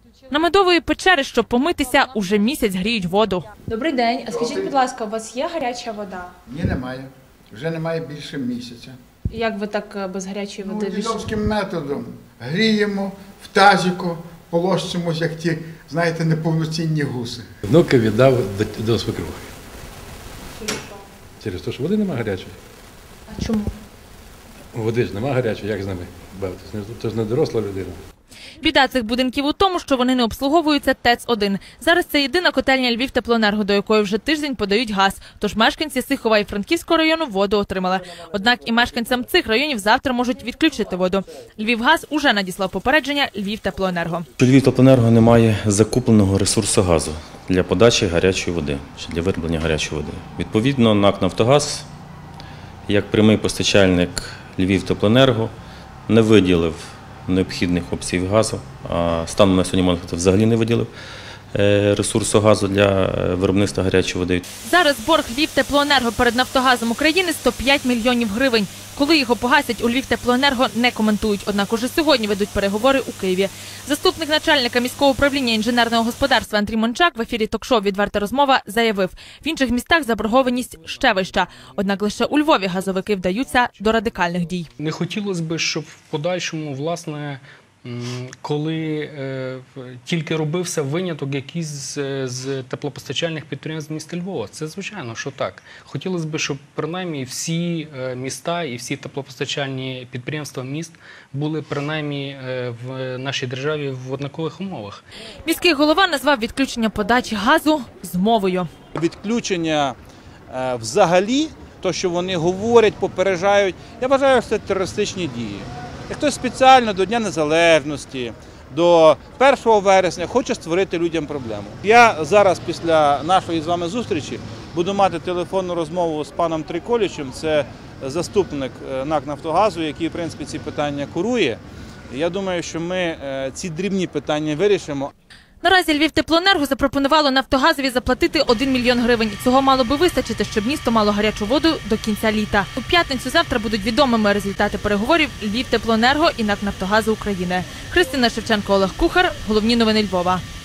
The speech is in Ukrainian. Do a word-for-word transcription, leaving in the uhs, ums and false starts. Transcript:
На Медової печери, щоб помитися, уже місяць гріють воду. Добрий день. А скажіть, будь ласка, у вас є гаряча вода? Ні, немає. Вже немає більше місяця. Як ви так без гарячої води? Ну, дідовським методом. Гріємо в тазіку, полощимось, як ті, знаєте, неповноцінні гуси. Внуки віддав до, до свекрухи. Через те, що води немає гарячої. А чому? Води ж немає гарячої, як з ними бавитися? Це ж не доросла людина. Біда цих будинків у тому, що вони не обслуговуються ТЕЦ один. Зараз це єдина котельня Львівтеплоенерго, до якої вже тиждень подають газ. Тож мешканці Сихова і Франківського району воду отримали. Однак і мешканцям цих районів завтра можуть відключити воду. Львівгаз уже надіслав попередження Львівтеплоенерго. Львівтеплоенерго не має закупленого ресурсу газу для подачі гарячої води, чи для вироблення гарячої води. Відповідно, НАК «Нафтогаз», як прямий постачальник Львівтеплоенерго, не виділив необхідних обсягів газу, а станом на сьогодні, можна сказати, взагалі не виділив ресурсу газу для виробництва гарячої води. Зараз борг Львівтеплоенерго перед Нафтогазом України сто п'ять мільйонів гривень. Коли його погасять, у Львівтеплоенерго не коментують, однак уже сьогодні ведуть переговори у Києві. Заступник начальника міського управління інженерного господарства Андрій Мончак в ефірі ток-шоу «Відверта розмова» заявив, в інших містах заборгованість ще вища, однак лише у Львові газовики вдаються до радикальних дій. Не хотілося б, щоб в подальшому, власне, коли е, тільки робився виняток якийсь з, з теплопостачальних підприємств міста Львова. Це звичайно, що так. Хотілося б, щоб принаймні всі міста і всі теплопостачальні підприємства міст були принаймні в нашій державі в однакових умовах. Міський голова назвав відключення подачі газу змовою. Відключення е, взагалі, то, що вони говорять, попереджають, я вважаю, що це терористичні дії. Як хтось спеціально до Дня Незалежності, до першого вересня хоче створити людям проблему. Я зараз після нашої з вами зустрічі буду мати телефонну розмову з паном Триколічем, це заступник НАК «Нафтогазу», який, в принципі, ці питання курує. Я думаю, що ми ці дрібні питання вирішимо. Наразі Львівтеплоенерго запропонувало Нафтогазові заплатити один мільйон гривень. Цього мало би вистачити, щоб місто мало гарячу воду до кінця літа. У п'ятницю завтра будуть відомими результати переговорів Львівтеплоенерго і НАК «Нафтогазу України». Христина Шевченко, Олег Кухар. Головні новини Львова.